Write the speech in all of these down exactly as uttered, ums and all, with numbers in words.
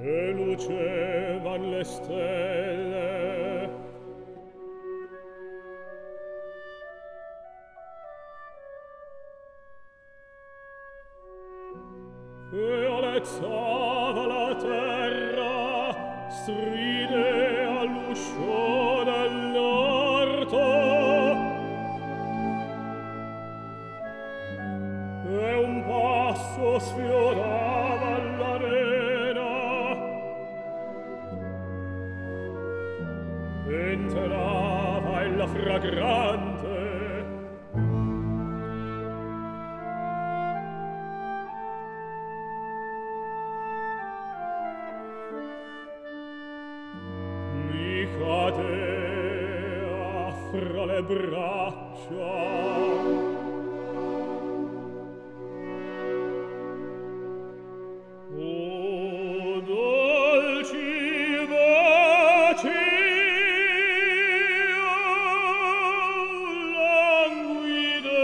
e lucevan le stelle. E olezzava la terra, stride all'uscio dell'orto, e un passo sfiorava l'arena. Entrava ella fragrante, mi cadea fra le braccia. O dolci voci, languide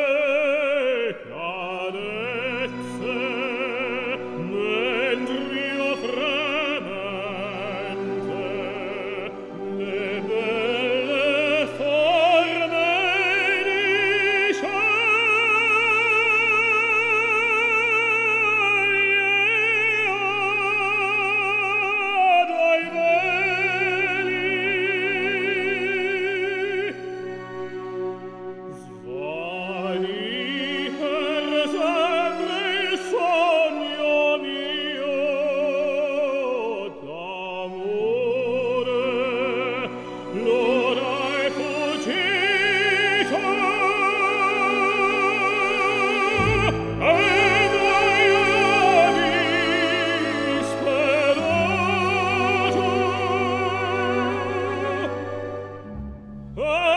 carezze, mentr'io fremente le belle forme Oh!